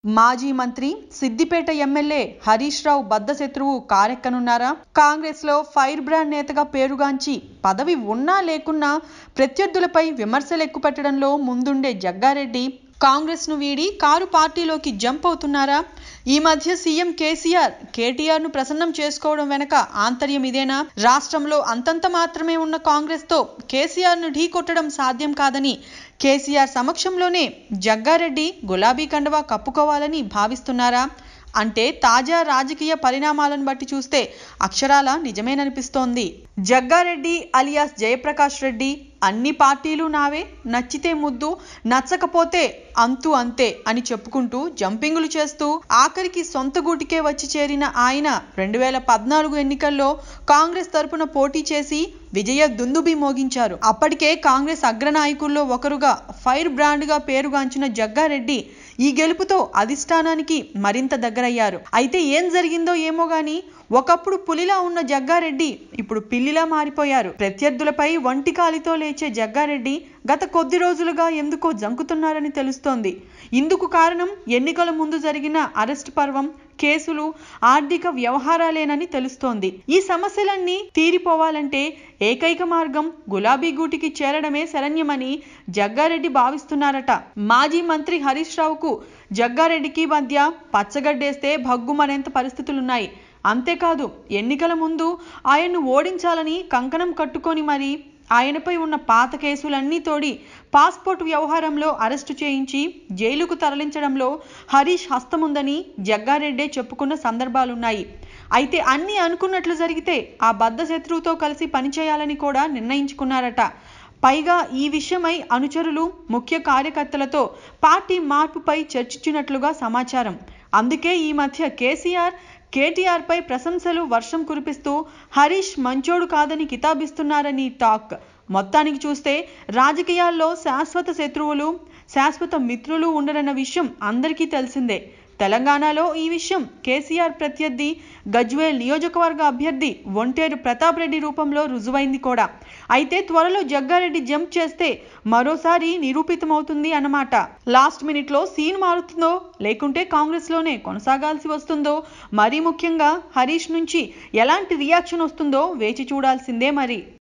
మాజీ మంత్రి సిద్దిపేట ఎమ్మెల్యే హరీష్ రావు బద్దశత్రువు కారెక్కనున్నారా? కాంగ్రెస్ లో ఫైర్ బ్రాండ్ నేతగా పేరుగాంచి పదవి ఉన్నా లేకున్నా ప్రత్యర్థులపై విమర్శలు ఎక్కుపెట్టడంలో ముందుండే జగ్గారెడ్డి కాంగ్రెస్ ను వీడి కారు పార్టీలోకి జంప్ అవుతున్నారా? ఈ మధ్య సీఎం కేటీఆర్ ను ప్రసన్నం చేసుకోవడం వెనక ఆంతర్యం ఇదేనా? రాష్ట్రంలో అంతంత మాత్రమే ఉన్న కాంగ్రెస్ తో కేసీఆర్ ను ఢీకొట్టడం సాధ్యం కాదని కేసీఆర్ సమక్షంలోనే జగ్గారెడ్డి గులాబీ కండువా కప్పుకోవాలని భావిస్తున్నారా? అంటే తాజా రాజకీయ పరిణామాలను బట్టి చూస్తే అక్షరాల నిజమేననిపిస్తోంది. జగ్గారెడ్డి అలియాస్ జయప్రకాష్ రెడ్డి అన్ని పార్టీలు నావే, నచ్చితే ముద్దు, నచ్చకపోతే అంతు అంతే అని చెప్పుకుంటూ జంపింగులు చేస్తూ ఆఖరికి సొంత గూటికే వచ్చి చేరిన ఆయన 2014 ఎన్నికల్లో కాంగ్రెస్ తరపున పోటీ చేసి విజయ దుందుబి మోగించారు. అప్పటికే కాంగ్రెస్ అగ్రనాయకుల్లో ఒకరుగా ఫైర్ బ్రాండ్ గా పేరుగాంచిన జగ్గారెడ్డి ఈ గెలుపుతో అధిష్టానానికి మరింత దగ్గరయ్యారు. అయితే ఏం జరిగిందో ఏమో గానీ ఒకప్పుడు పులిలా ఉన్న జగ్గారెడ్డి ఇప్పుడు పిల్లిలా మారిపోయారు. ప్రత్యర్థులపై వంటికాలితో లేచే జగ్గారెడ్డి గత కొద్ది రోజులుగా ఎందుకో జంకుతున్నారని తెలుస్తోంది. ఇందుకు కారణం ఎన్నికల ముందు జరిగిన అరెస్ట్ పర్వం, కేసులు, ఆర్థిక వ్యవహారాలేనని తెలుస్తోంది. ఈ సమస్యలన్నీ తీరిపోవాలంటే ఏకైక మార్గం గులాబీ గూటికి చేరడమే శరణ్యమని జగ్గారెడ్డి భావిస్తున్నారట. మాజీ మంత్రి హరీష్ రావుకు జగ్గారెడ్డికి మధ్య పచ్చగడ్డేస్తే భగ్గుమనేంత పరిస్థితులున్నాయి. అంతేకాదు ఎన్నికల ముందు ఆయన్ను ఓడించాలని కంకణం కట్టుకొని మరీ ఆయనపై ఉన్న పాత కేసులన్నీ తోడి పాస్పోర్ట్ వ్యవహారంలో అరెస్టు చేయించి జైలుకు తరలించడంలో హరీష్ హస్తముందని జగ్గారెడ్డే చెప్పుకున్న సందర్భాలున్నాయి. అయితే అన్నీ అనుకున్నట్లు జరిగితే ఆ బద్ధశత్రువుతో కలిసి పనిచేయాలని కూడా నిర్ణయించుకున్నారట. పైగా ఈ విషయమై అనుచరులు, ముఖ్య కార్యకర్తలతో పార్టీ మార్పుపై చర్చించినట్లుగా సమాచారం. అందుకే ఈ మధ్య కేటీఆర్ పై ప్రశంసలు వర్షం కురిపిస్తూ హరీష్ మంచోడు కాదని కితాబిస్తున్నారని టాక్. మొత్తానికి చూస్తే రాజకీయాల్లో శాశ్వత శత్రువులు, శాశ్వత మిత్రులు ఉండరన్న విషయం అందరికీ తెలిసిందే. తెలంగాణలో ఈ విషయం కేసీఆర్ ప్రత్యర్థి, గజ్వేల్ నియోజకవర్గ అభ్యర్థి ఒంటేరు ప్రతాప్ రెడ్డి రూపంలో రుజువైంది కూడా. అయితే త్వరలో జగ్గారెడ్డి జంప్ చేస్తే మరోసారి నిరూపితమవుతుంది అన్నమాట. లాస్ట్ మినిట్ లో సీన్ మారుతుందో లేకుంటే కాంగ్రెస్ లోనే కొనసాగాల్సి వస్తుందో, మరీ ముఖ్యంగా హరీష్ నుంచి ఎలాంటి రియాక్షన్ వస్తుందో వేచి చూడాల్సిందే మరి.